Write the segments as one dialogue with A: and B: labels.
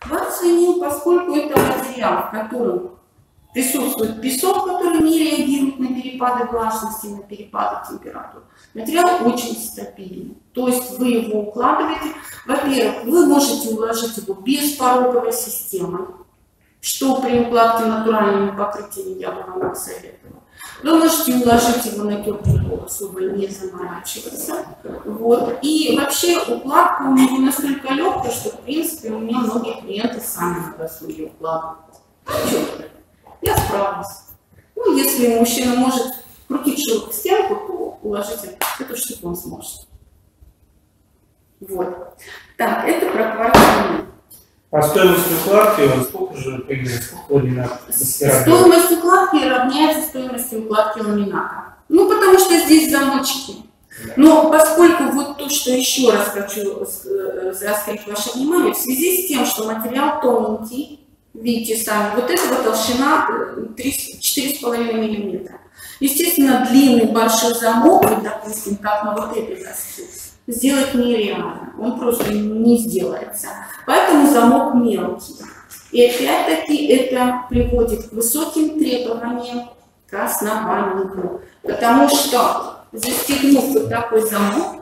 A: Кварцевый, поскольку это материал, в котором присутствует песок, который не реагирует на перепады влажности, на перепады температур, материал очень стабильный. То есть вы его укладываете. Во-первых, вы можете уложить его без пороговой системы, что при укладке натуральными покрытиями я бы вам советовала. Вы можете уложить его на теплый пол, особо не заморачиваться. Вот. И вообще укладка у него настолько легкая, что в принципе у меня многие клиенты сами на досуге укладывают. Я справлюсь. Ну, если мужчина может крутить широкую стенку, то уложите эту штуку он сможет. Вот. Так, это про кварцевый.
B: А стоимость укладки, сколько же ламината?
A: Стоимость укладки равняется стоимости укладки ламината. Ну, потому что здесь замочки. Но поскольку вот то, что еще раз хочу заострить ваше внимание, в связи с тем, что материал тонкий, видите сами, вот эта вот толщина 4,5 мм. Естественно, длинный большой замок, допустим, как на вот этой доске, сделать нереально, он просто не сделается. Поэтому замок мелкий. И опять-таки это приводит к высоким требованиям к основанию. Потому что, застегнув вот такой замок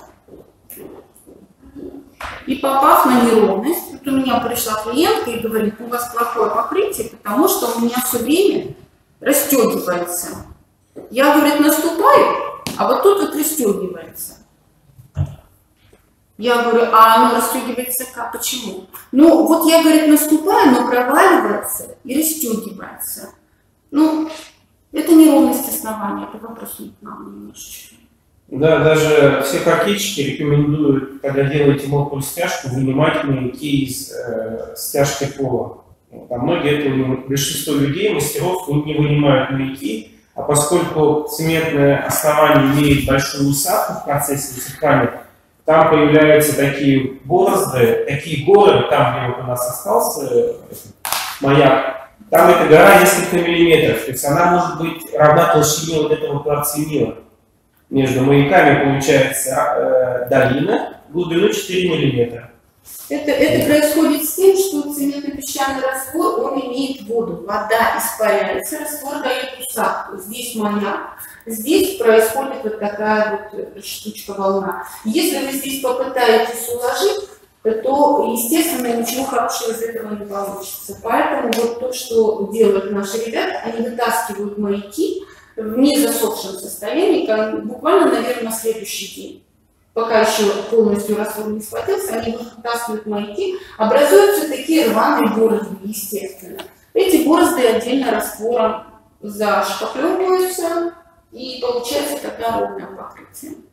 A: и попав на неровность, вот у меня пришла клиентка и говорит, у вас плохое покрытие, потому что у меня все время расстегивается. Я, говорит, наступаю, а вот тут вот расстегивается. Я говорю, а оно расстегивается как? Почему? Ну, вот я, говорит, наступаю, но проваливается и расстегивается. Ну, это неровность основания, это вопрос не к нам немножечко.
B: Да, даже все паркетчики рекомендуют, когда делаете мокрую стяжку, вынимать маяки из стяжки пола. А многие этого, большинство людей, мастеров, не вынимают маяки, а поскольку цементное основание имеет большую усадку в процессе высыхания, там появляются такие борозды, такие горы, там, где вот у нас остался маяк, там эта гора несколько миллиметров, то есть она может быть равна толщине вот этого кварцевила. Между маяками получается долина, глубину 4 миллиметра.
A: Это происходит с тем, что цементно-песчаный раствор, он имеет воду, вода испаряется, раствор дает усадку. Здесь маяк, здесь происходит вот такая вот штучка волна. Если вы здесь попытаетесь уложить, то, естественно, ничего хорошего из этого не получится. Поэтому вот то, что делают наши ребята, они вытаскивают маяки в незасохшем состоянии, буквально, наверное, на следующий день. Пока еще полностью раствор не схватился, они вытаскивают маяки, образуются такие рваные борозды, естественно. Эти борозды отдельно раствором зашкафливаются, и получается такое ровное покрытие.